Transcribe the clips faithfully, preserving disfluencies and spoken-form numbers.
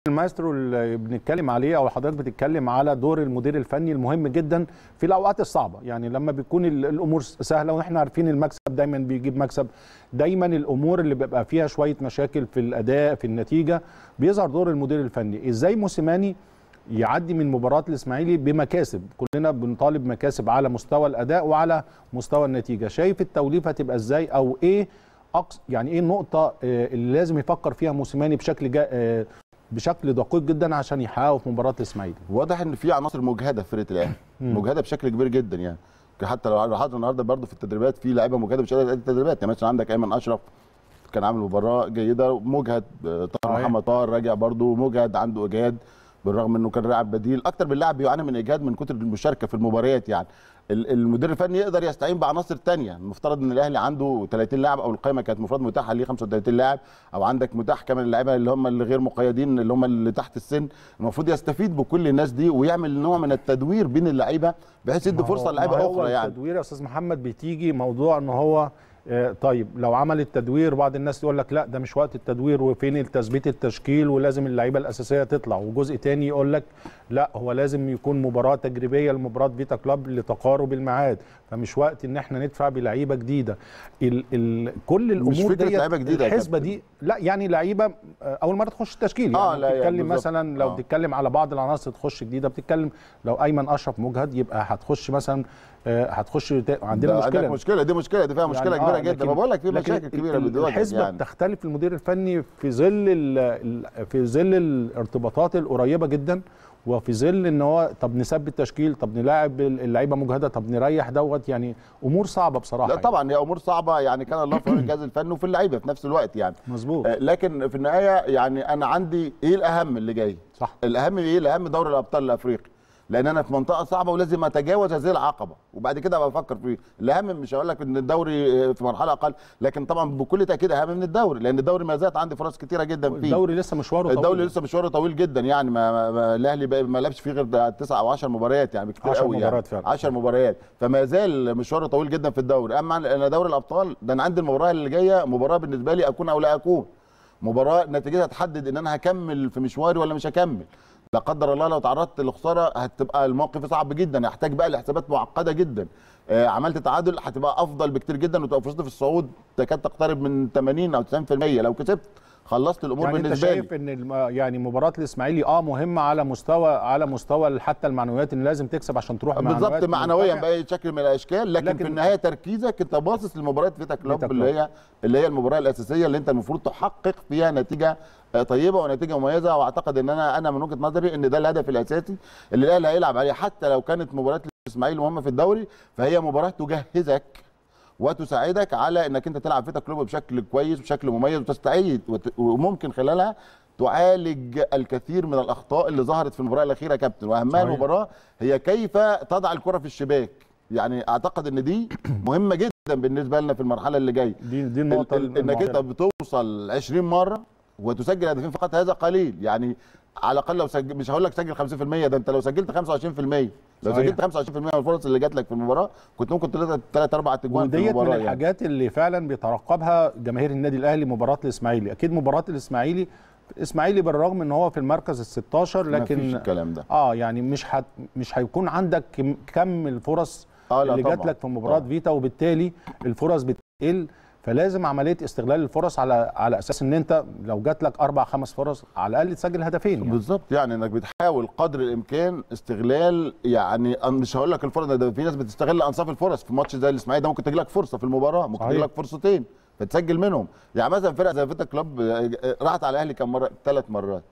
المايسترو اللي بنتكلم عليه او حضرتك بتتكلم على دور المدير الفني المهم جدا في الاوقات الصعبه، يعني لما بتكون الامور سهله واحنا عارفين المكسب دايما بيجيب مكسب، دايما الامور اللي بيبقى فيها شويه مشاكل في الاداء في النتيجه بيظهر دور المدير الفني. ازاي موسيماني يعدي من مباراه الاسماعيلي بمكاسب؟ كلنا بنطالب مكاسب على مستوى الاداء وعلى مستوى النتيجه. شايف التوليفه هتبقى ازاي، او ايه أقص يعني ايه النقطه اللي لازم يفكر فيها موسيماني بشكل جا بشكل دقيق جدا عشان يحققوا في مباراه الاسماعيلي؟ واضح ان في عناصر مجهده في فرقه الاهلي، مجهده بشكل كبير جدا، يعني حتى لو لاحظنا النهارده برده في التدريبات في لعيبه مجهده مش قادره التدريبات، يعني مثلا عندك ايمن اشرف كان عامل مباراه جيده مجهد، طاهر محمد طاهر راجع برده مجهد عنده اجهاد بالرغم انه كان لاعب بديل، اكتر من لاعب بيعاني من اجهاد من كتر المشاركه في المباريات. يعني المدير الفني يقدر يستعين بعناصر ثانيه، المفترض ان الاهلي عنده ثلاثين لاعب او القائمه كانت المفروض متاحه ليه خمسة وثلاثين لاعب، او عندك متاح كمان اللعيبه اللي هم اللي غير مقيدين اللي هم اللي تحت السن، المفروض يستفيد بكل الناس دي ويعمل نوع من التدوير بين اللعيبه بحيث يدي فرصه للعيبه اخرى. يعني التدوير يا استاذ محمد بتيجي موضوع ان هو طيب لو عمل التدوير بعض الناس يقول لك لا ده مش وقت التدوير وفين تثبيت التشكيل ولازم اللعيبه الاساسيه تطلع، وجزء تاني يقول لك لا هو لازم يكون مباراه تجريبيه لمباراه فيتا كلوب لتقارب الميعاد، فمش وقت ان احنا ندفع بلعيبه جديده. ال ال كل الامور دي الحسبه دي لا يعني لعيبه اول مره تخش التشكيل، يعني آه لا بتتكلم يعني مثلا لو آه. بتتكلم على بعض العناصر تخش جديده، بتتكلم لو ايمن اشرف مجهد يبقى هتخش مثلا هتخش عندنا مشكله مشكله دي مشكله دي فيها مشكله يعني كبيره آه جدا، ما بقول لك في مشاكل كبيره بتواجه. الحسبه يعني بتختلف المدير الفني في ظل في ظل الارتباطات القريبه جدا، وفي ظل ان هو طب نثبت تشكيل، طب نلاعب اللعيبه مجهده، طب نريح دوت، يعني امور صعبه بصراحه. لا يعني. طبعا هي امور صعبه، يعني كان الله في عون الجهاز الفني وفي اللعيبه في نفس الوقت يعني مظبوط. آه لكن في النهايه يعني انا عندي ايه الاهم اللي جاي؟ صح، الاهم ايه؟ الاهم دوري الابطال الافريقي، لان انا في منطقه صعبه ولازم اتجاوز هذه العقبه وبعد كده ابقى افكر فيه. الاهم مش هقول لك ان الدوري في مرحله اقل، لكن طبعا بكل تاكيد اهم من الدوري، لان الدوري ما زالت عندي فرص كثيره جدا فيه. الدوري لسه مشواره طويل، الدوري لسه مشواره طويل جدا، يعني ما, ما الاهلي ما لعبش فيه غير تسع او عشر مباريات، يعني كتير قوي، يعني مباريات فعلا عشر مباريات، فما زال مشواره طويل جدا في الدوري. اما انا دوري الابطال ده انا عندي المباراه اللي جايه مباراه بالنسبه لي اكون او لا اكون، مباراه نتيجتها تحدد ان انا هكمل في مشواري ولا مش هكمل. لا قدر الله لو تعرضت لخساره هتبقى الموقف صعب جدا، يحتاج بقى لحسابات معقده جدا. آه عملت تعادل هتبقى افضل بكتير جدا وتبقى فرصتي في الصعود تكاد تقترب من ثمانين او تسعين بالمية، لو كسبت خلصت الامور يعني بالنسبه لي. يعني انت شايف ان الم... يعني مباراه الاسماعيلي اه مهمه على مستوى على مستوى حتى المعنويات، ان لازم تكسب عشان تروح بالظبط معنويا باي شكل من الاشكال، لكن, لكن في النهايه تركيزك انت باصص لمباراه فيتا كلوب اللي هي اللي هي المباراه الاساسيه اللي انت المفروض تحقق فيها نتيجه طيبه ونتيجه مميزه. واعتقد ان انا انا من وجهه نظري ان ده الهدف الاساسي اللي الاهلي هيلعب عليه، حتى لو كانت مباراه الاسماعيلي مهمه في الدوري فهي مباراه تجهزك وتساعدك على انك انت تلعب فيتا كلوب بشكل كويس وبشكل مميز وتستعيد وممكن خلالها تعالج الكثير من الاخطاء اللي ظهرت في المباراه الاخيره يا كابتن. واهمها المباراه هي كيف تضع الكره في الشباك، يعني اعتقد ان دي مهمه جدا بالنسبه لنا في المرحله اللي جايه. دي دي النقطه انك انت بتوصل عشرين مره وتسجل هدفين فقط، هذا قليل. يعني على الاقل لو سجل، مش هقول لك سجل خمسين بالمية، ده انت لو سجلت خمسة وعشرين بالمية، لو صحيح. سجلت خمسة وعشرين بالمية من الفرص اللي جات لك في المباراه كنت ممكن ثلاث اربع تجوان في المباراه. وديت من الحاجات يعني اللي فعلا بيترقبها جماهير النادي الاهلي مباراه الاسماعيلي. اكيد مباراه الاسماعيلي الاسماعيلي بالرغم ان هو في المركز ال ستاشر لكن مفيش الكلام ده. اه يعني مش حت مش هيكون عندك كم الفرص آه اللي جات لك في مباراه طبعا. فيتا، وبالتالي الفرص بتقل، فلازم عمليه استغلال الفرص على على اساس ان انت لو جات لك اربع خمس فرص على الاقل تسجل هدفين. يعني بالظبط، يعني انك بتحاول قدر الامكان استغلال، يعني مش هقول لك الفرص، ده في ناس بتستغل انصاف الفرص في ماتش زي الاسماعيلي ده، ممكن تجي لك فرصه في المباراه، ممكن تجي لك فرصتين فتسجل منهم. يعني مثلا فرقه زي فيتا كلوب راحت على الاهلي كم مره؟ ثلاث مرات.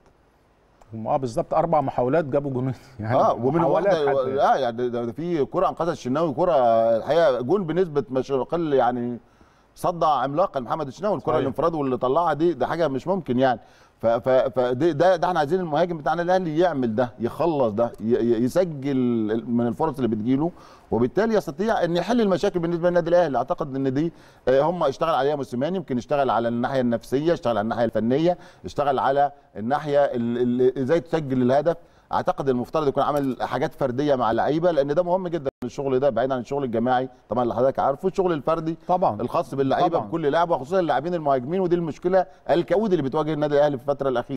اه بالظبط، اربع محاولات جابوا جونين يعني. اه ومن واحده اه يعني ده في كره انقذها الشناوي، كره الحقيقه جون بنسبه مش اقل، يعني صدع عملاقا محمد الشناوي، الكره الانفراد واللي طلعها دي ده حاجه مش ممكن يعني. فده ده, ده احنا عايزين المهاجم بتاعنا الاهلي يعمل ده، يخلص ده، يسجل من الفرص اللي بتجيله، وبالتالي يستطيع ان يحل المشاكل بالنسبه للنادي الاهلي. اعتقد ان دي هم اشتغل عليها موسيماني، يمكن يشتغل على الناحيه النفسيه، اشتغل على الناحيه الفنيه، اشتغل على الناحيه ازاي تسجل الهدف. اعتقد المفترض يكون عمل حاجات فرديه مع اللعيبه، لان ده مهم جدا الشغل ده، بعيد عن الشغل الجماعي طبعا اللي حضرتك عارفه، الشغل الفردي طبعا الخاص باللعيبه بكل لاعب، وخصوصا اللاعبين المهاجمين، ودي المشكله الكؤود اللي بتواجه النادي الاهلي في الفتره الاخيره.